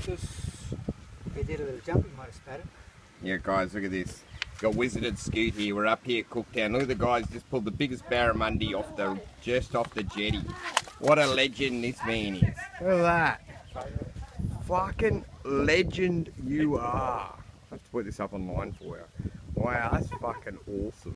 He did a little jump, he might have spat it. Yeah, guys, look at this. Got Wizarded Scoot here. We're up here at Cooktown. Look at the guys just pulled the biggest barramundi just off the jetty. What a legend this man is. Look at that. Fucking legend you are. Let's put this up online for you. Wow, that's fucking awesome.